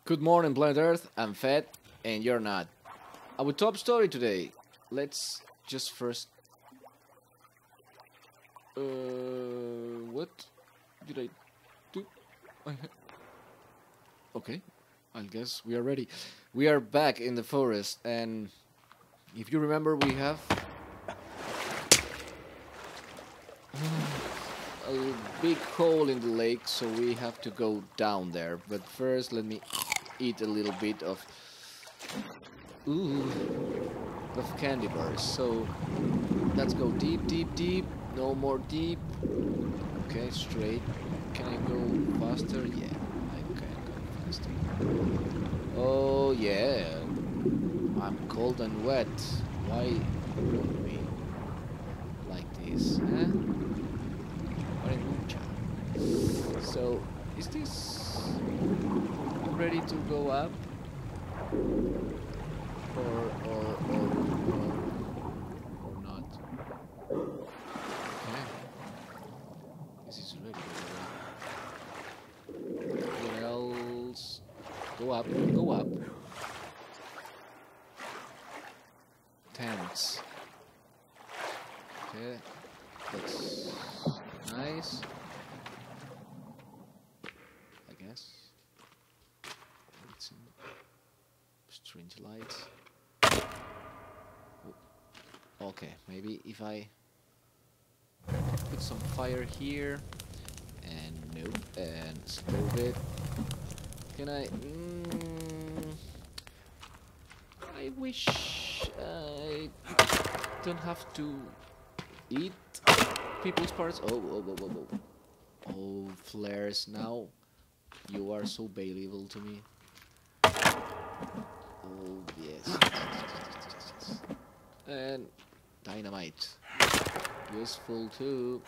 Good morning, planet Earth. I'm Fed, and you're not. Our top story today. Let's just first. What did I do? Okay, I guess we are ready. We are back in the forest, and if you remember, we have a big hole in the lake, so we have to go down there. But first, let me eat a little bit of candy bars. So let's go deep, deep, deep. No more deep. Okay, straight. Can I go faster? Yeah, I can go faster. Oh yeah, I'm cold and wet. Why would we like this? Huh? So, is this ready to go up? Or not? Okay. This is ready. What else? Go up, go up. Tents. Okay. That's nice. I guess. Some strange lights. Oh. Okay, maybe if I put some fire here and no, and stove it. Can I? I wish I don't have to eat people's parts. Oh, flares now. You are so valuable to me. Oh, yes. And dynamite. Useful too.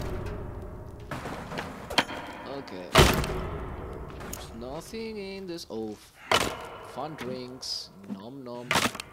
Okay. There's nothing in this. Oh, fun drinks. Nom nom.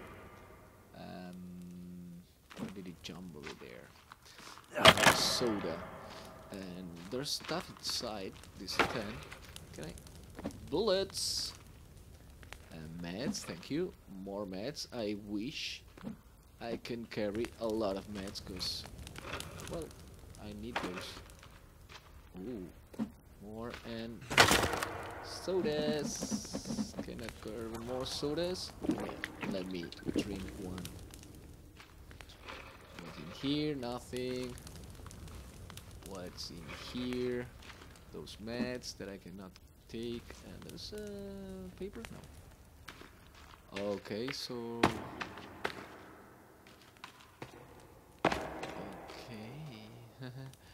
Where did it jump over there? Soda. And there's stuff inside this tent. Can I? Bullets. Meds, thank you. More meds. I wish I can carry a lot of meds, because, well, I need those. Ooh, more and sodas. Can I carry more sodas? Let me drink one. What's in here? Nothing. What's in here? Those meds that I cannot take. And there's paper? No. Okay, so okay.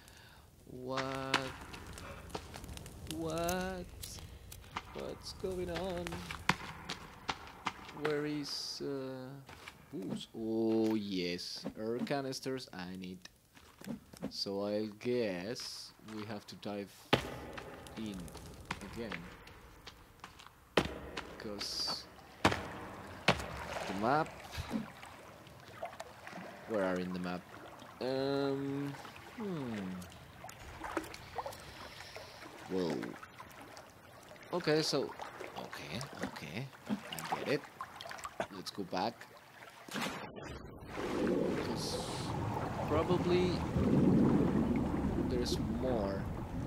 What's going on? Where is booze? Oh yes, air canisters I need. So I guess we have to dive in again, because the map. Where are in the map? Whoa. Okay, so okay, I get it. Let's go back. Because probably there's more.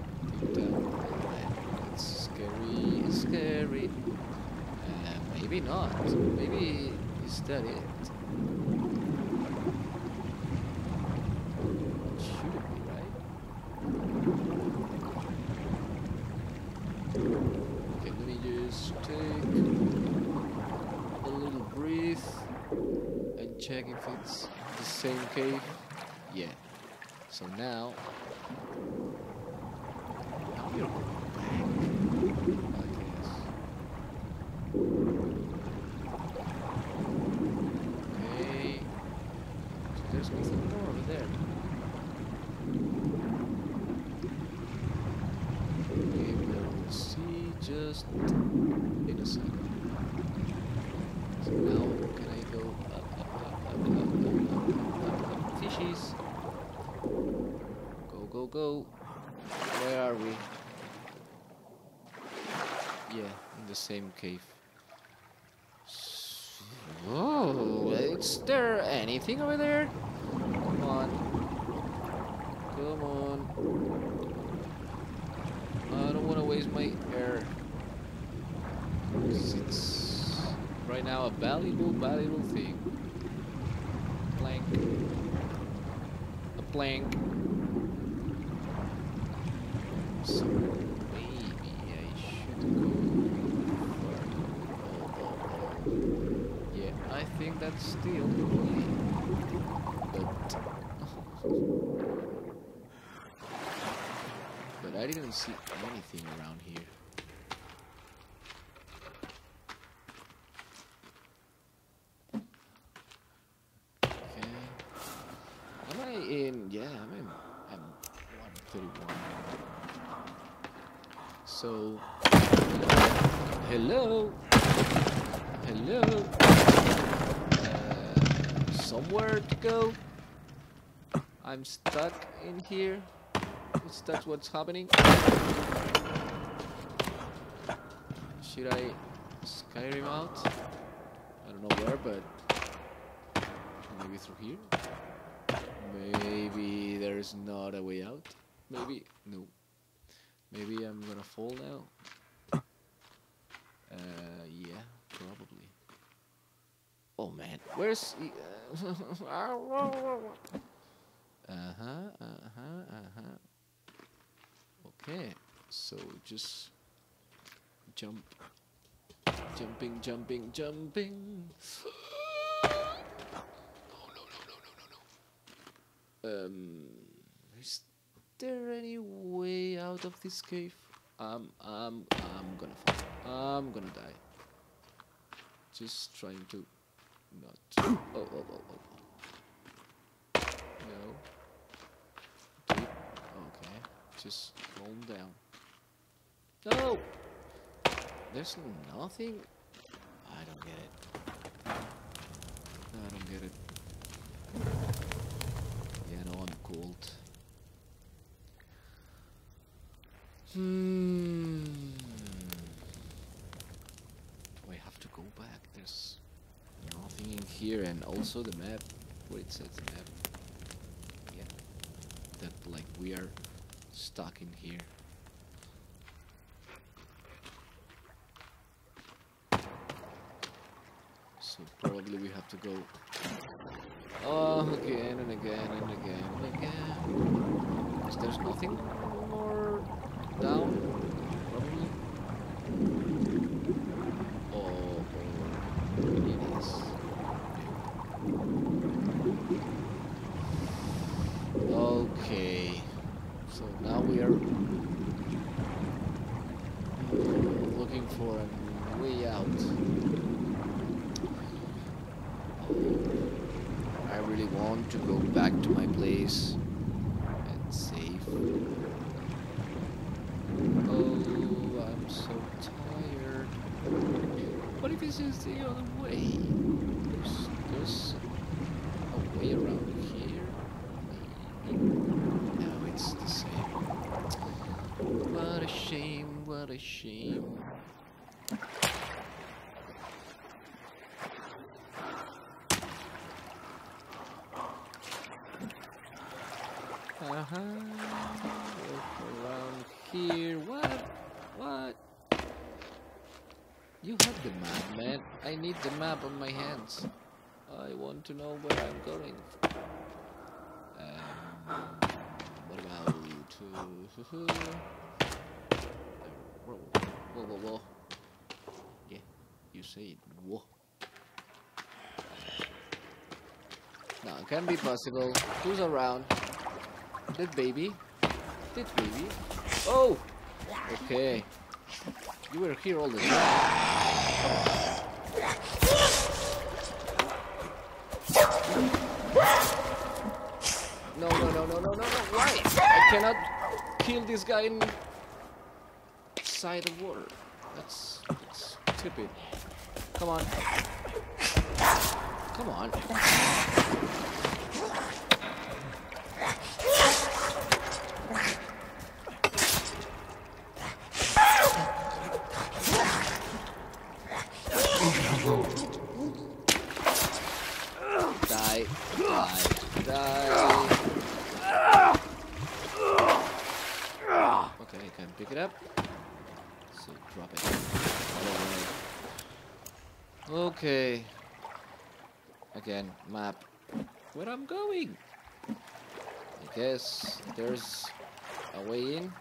It's scary. Maybe not. Maybe is that it? Should it be, right? Okay, let me just take a little breathe and check if it's the same cave. Yeah. So now we're going back, I guess. There's nothing more over there. We will see just in a second. So now, can I go up? Fishies. Go. Where are we? Yeah, in the same cave. Oh, is there anything over there? Come on. Come on. I don't want to waste my air. It's right now a valuable thing. Plank. A plank. So maybe I should go further. Yeah, I think that's still the way. But I didn't see anything around here. Okay. Am I in? Yeah, I'm 131. So, hello, somewhere to go. I'm stuck in here. That's what's happening. Should I scare him out? I don't know where, but maybe through here. Maybe there's not a way out. Maybe no. Maybe I'm gonna fall now. Yeah, probably. Oh man, where's he? Okay, so just jump. Jumping. No. Is there any way out of this cave? I'm gonna fall. I'm gonna die. Just trying to not. Oh. No. Okay. Just calm down. No! There's nothing? I don't get it. Yeah, no, I'm cold. Do I have to go back? There's nothing in here, and also the map. Where it says the map. Yeah. That, like, we are stuck in here. So probably we have to go again and again and again and again. Because there's nothing more down, probably. Oh, it is. Okay. So now we are looking for a way out. I really want to go back to my place and save. Oh, I'm so tired. What if this is the other way? There's a way around here. Maybe. No, it's the same. What a shame, what a shame. Look around here. What? You have the map, man. I need the map on my hands. I want to know where I'm going. What about whoa. Yeah, you say it. Whoa. No, it can't be possible. Who's around? That baby. Oh! Okay. You were here all the time. No. Why? I cannot kill this guy inside the water. That's stupid. Come on. So drop it. Right away. Okay. Again, map. Where I'm going? I guess there's a way in.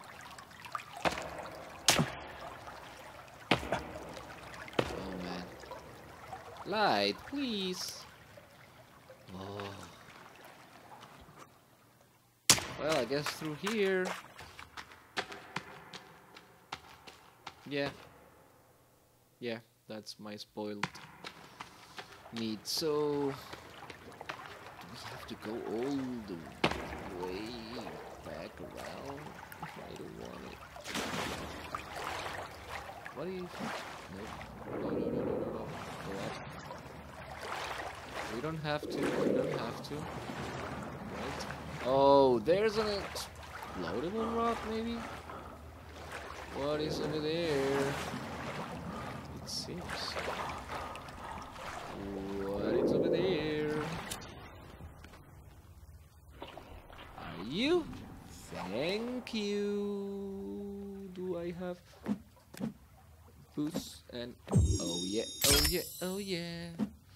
Oh man. Light, please. Oh. Well, I guess through here. Yeah. Yeah, that's my spoiled meat. So do we have to go all the way back around? I don't want it. What do you think? Nope. No. Go up. We don't have to. We don't have to. Right. Oh, there's an explodable rock, maybe? What is over there? It seems. What is over there? Are you? Thank you. Do I have boots and oh yeah, oh yeah, oh yeah.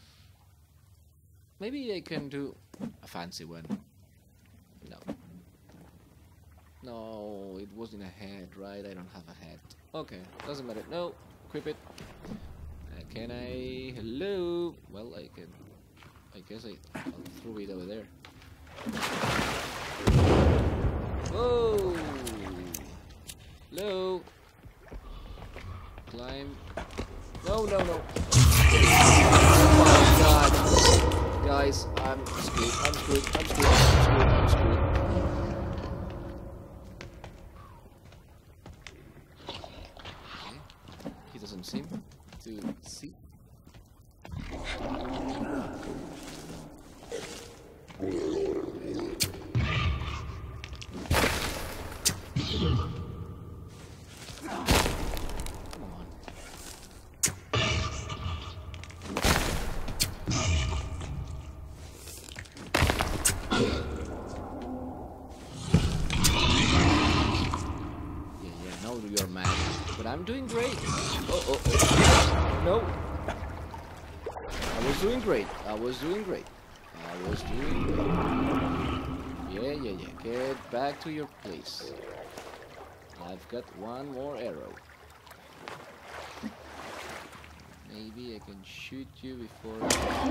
Maybe I can do a fancy one. No. No, it wasn't a hat, right? I don't have a hat. Okay, doesn't matter. No, equip it. Can I? Hello? Well, I can. I guess I'll throw it over there. Whoa! Hello? Climb. No. Oh my god. Guys, I'm screwed. I'm screwed. Okay. He doesn't seem to see. You're mad, but I'm doing great. Oh. No. I was doing great. Yeah. Get back to your place. I've got one more arrow. Maybe I can shoot you before.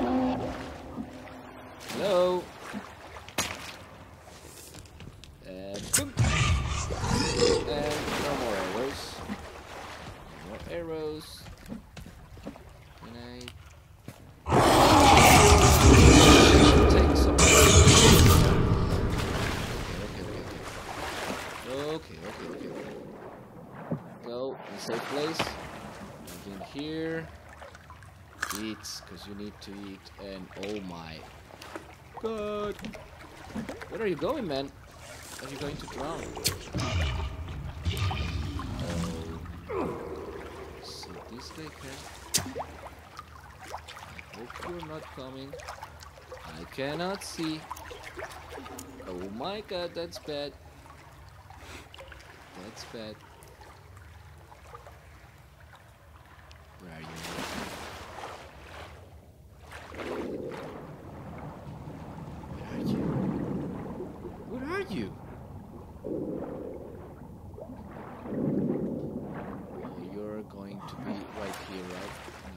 Hello. And boom. And no more arrows. No more arrows. Can I take some? Okay. Go in a safe place. Nothing here. Eat, because you need to eat. And oh my god. Where are you going, man? Are you going to drown? Oh. So this guy can. I hope you're not coming. I cannot see. Oh my god, that's bad. That's bad. Where are you? Where are you? Oh, you're going to be right here, right?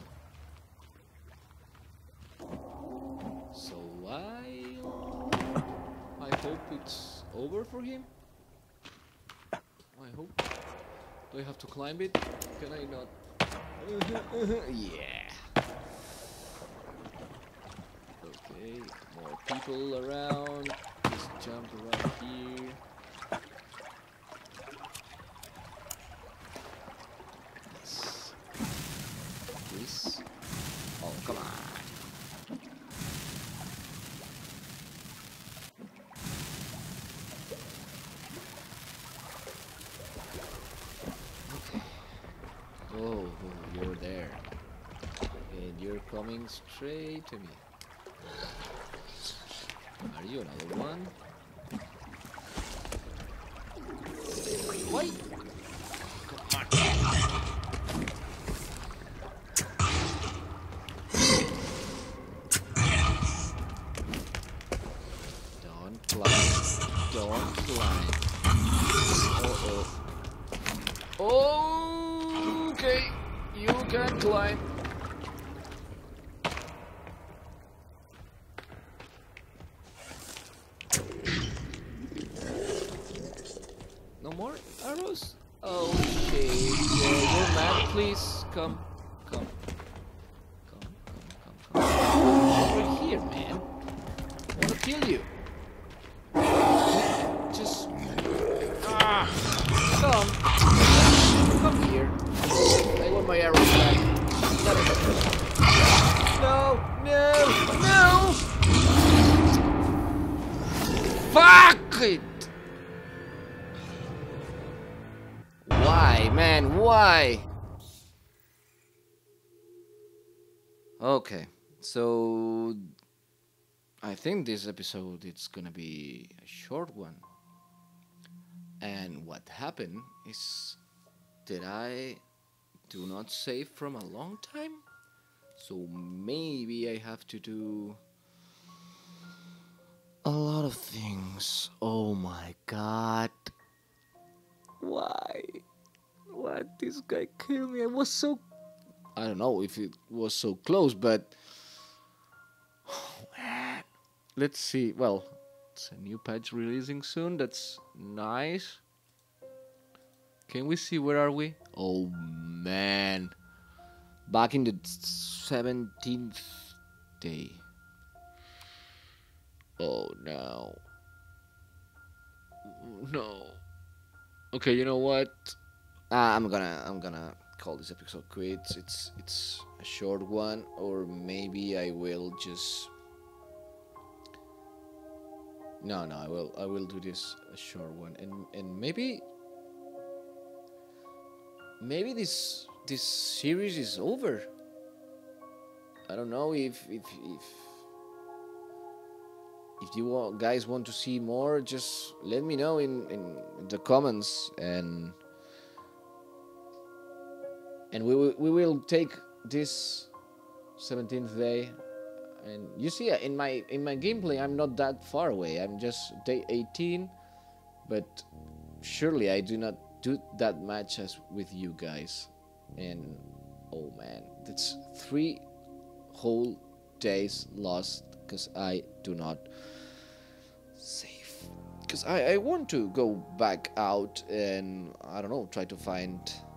So I hope it's over for him. I hope. Do I have to climb it? Can I not? Yeah. Okay, more people around. Just jump around here. Yes. This. Oh, come on. Okay. Oh, you're there. And you're coming straight to me. Are you another one? Wait! Come on. Can't climb. No more arrows? Oh shit. Yeah, you're mad, please. Come. Come. Over here, man. I wanna kill you. Just come here. I want my arrows back. No. Fuck it. Why, man? Why? Okay, so I think this episode it's gonna be a short one. And what happened is that I do not save from a long time. So maybe I have to do a lot of things. Oh my god. Why? What? This guy killed me. I don't know if it was so close, but oh man. Let's see. Well, it's a new patch releasing soon. That's nice. Can we see where are we? Oh man. Back in the 17th day. Oh no. No. Okay, you know what? I'm gonna call this episode quits. It's a short one, or maybe I will just. No, I will do this a short one, and maybe this series is over. I don't know if you guys want to see more, just let me know in the comments, and we will take this 17th day. And you see, in my gameplay, I'm not that far away. I'm just day 18, but surely I do not do that much as with you guys. And oh man, that's 3 whole days lost because I do not save. Because I want to go back out and I don't know, try to find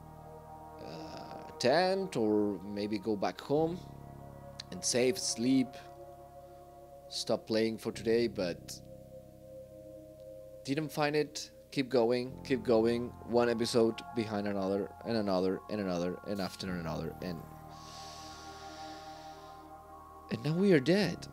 a tent, or maybe go back home and save, sleep, stop playing for today, but didn't find it. Keep going, one episode behind another, and another, and another, and after another, and now we are dead.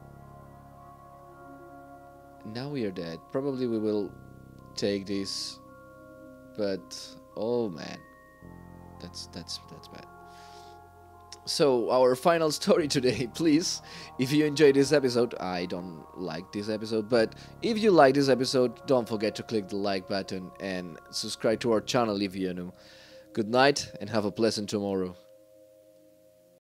Probably we will take this, but oh man, that's bad. So our final story today, please, if you enjoyed this episode, I don't like this episode, but if you like this episode, don't forget to click the like button and subscribe to our channel if you're new. Good night and have a pleasant tomorrow.